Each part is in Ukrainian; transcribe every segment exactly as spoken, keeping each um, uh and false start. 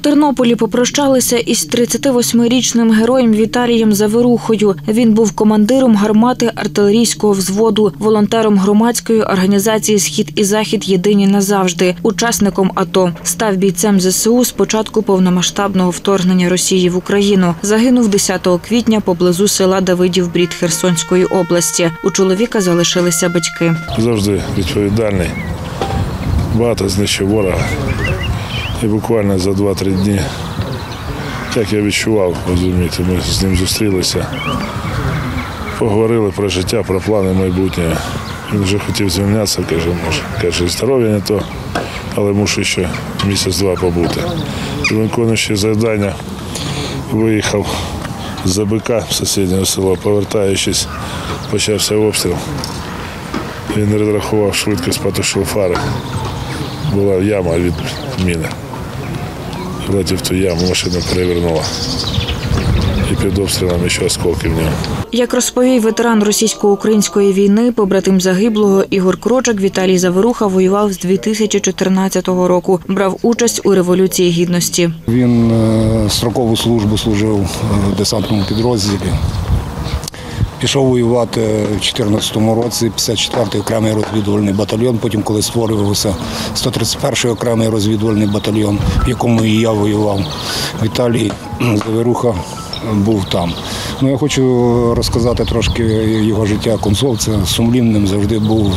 Тернополі попрощалися із тридцятивосьмирічним героєм Віталієм Заверухою. Він був командиром гармати артилерійського взводу, волонтером громадської організації «Схід і Захід. Єдині назавжди», учасником АТО. Став бійцем зе се у з початку повномасштабного вторгнення Росії в Україну. Загинув десятого квітня поблизу села Давидів-Брід Херсонської області. У чоловіка залишилися батьки. Завжди відповідальний, багато знищив ворога. І буквально за два-три дні, як я відчував, розумієте, ми з ним зустрілися, поговорили про життя, про плани майбутнього. Він вже хотів звільнятися, каже, може, каже, здоров'я не то, але мушу ще місяць-два побути. І виконуючи завдання, виїхав з Забика в сусіднє село, повертаючись, почався обстріл. Він не розрахував швидкість, потушив фари. Була яма від міни. Влетів в ту яму, машину перевернула. І під обстрілами ще осколки в нього. Як розповів ветеран російсько-української війни, побратим загиблого Ігор Крочик, Віталій Заверуха воював з дві тисячі чотирнадцятого року. Брав участь у Революції Гідності. Він строкову службу служив в десантному підрозділі. Пішов воювати в дві тисячі чотирнадцятому році, п'ятдесят четвертий окремий розвідувальний батальйон, потім, коли створювався сто тридцять перший окремий розвідувальний батальйон, в якому і я воював. Віталій Заверуха був там. Ну, я хочу розказати трошки його життя комсомольця. Сумлінним завжди був,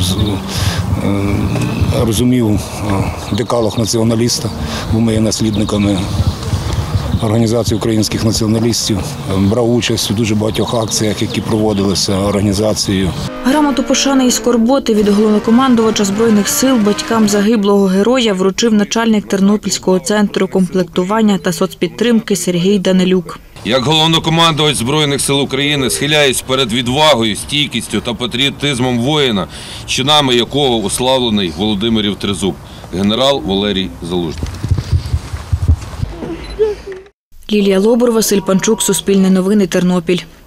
розумів декалог націоналіста, бо ми є наслідниками Організації українських націоналістів, брав участь у дуже багатьох акціях, які проводилися організацією. Грамоту пошани і скорботи від головнокомандувача Збройних сил батькам загиблого героя вручив начальник Тернопільського центру комплектування та соцпідтримки Сергій Данилюк. Як головнокомандувач Збройних сил України схиляюсь перед відвагою, стійкістю та патріотизмом воїна, чинами якого уславлений Володимирів Тризуб, генерал Валерій Залужний. Лілія Лобур, Василь Панчук, Суспільне новини, Тернопіль.